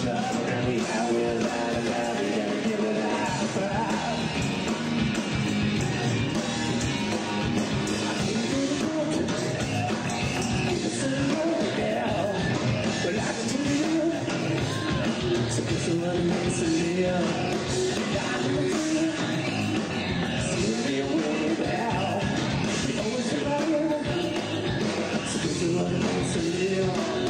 shut, and we have without a doubt, we gotta give it up. So this is what it means to live. See me away now. We always survive. So this is what it means to live.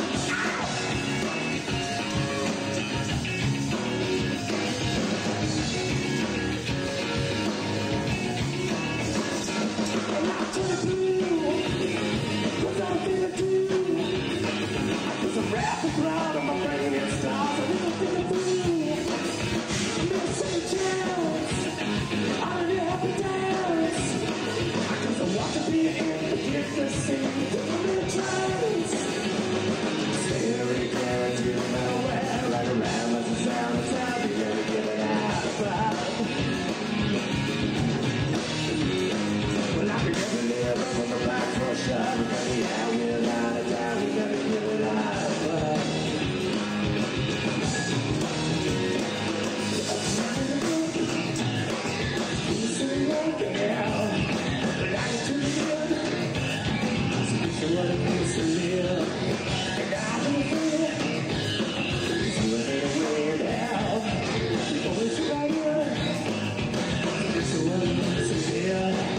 I'm not gonna do what I'm gonna do. There's a rapid crowd on my brain and stars. I don't think I do. No second chance. I don't have to dance. Cause I want to be in the gift scene. Don't be a chance. Staring there to nowhere. Right around as the sound of time. You gotta get it out. Well, I can never live from the back for a shot. We're gonna be out without a doubt. We gotta give it out. What it means to live, and I don't feel it's running away now. We always right here. This is what it means to live.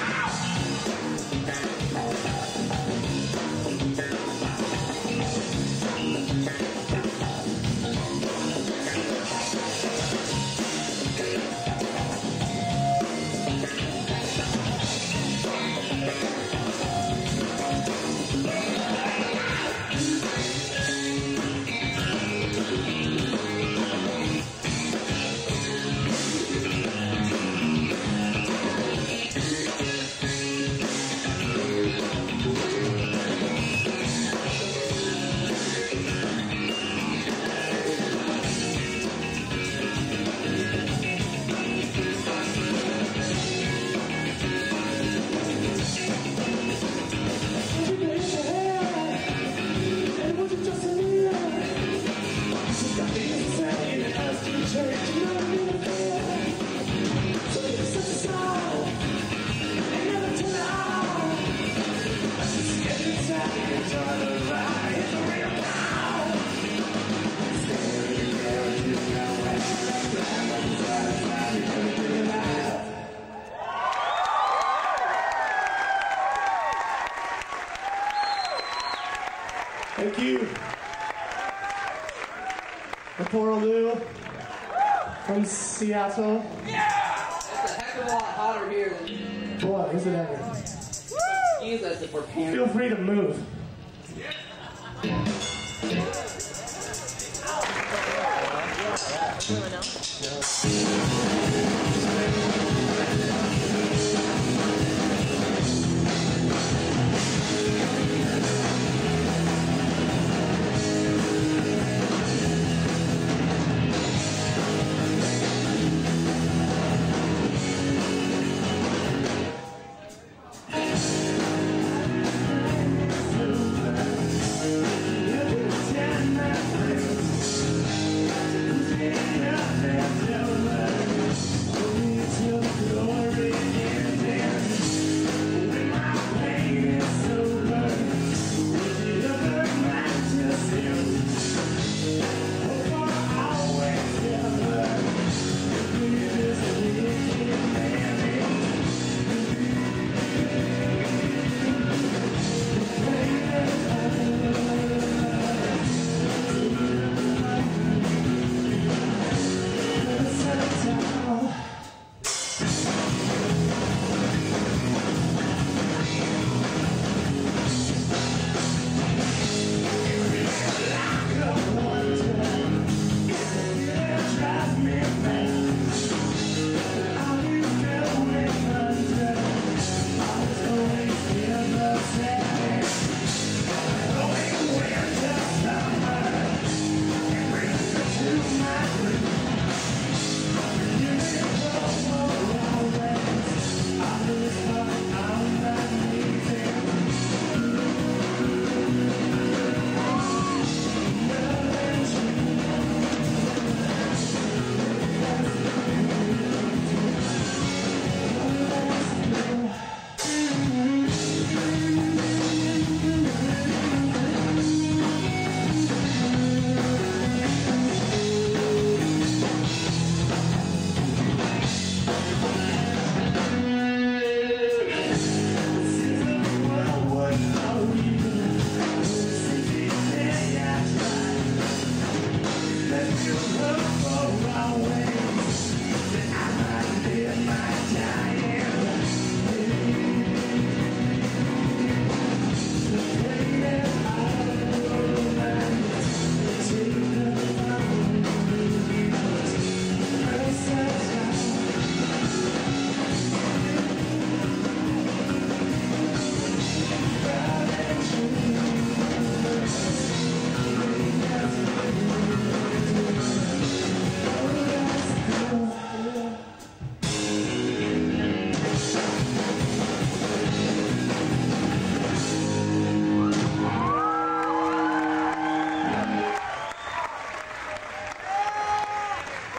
Thank you. Raporo Lou from Seattle. Yeah! It's a heck of a lot hotter here than... Boy, is it ever. Excuse us if we're panting. Feel free to move.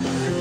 Thank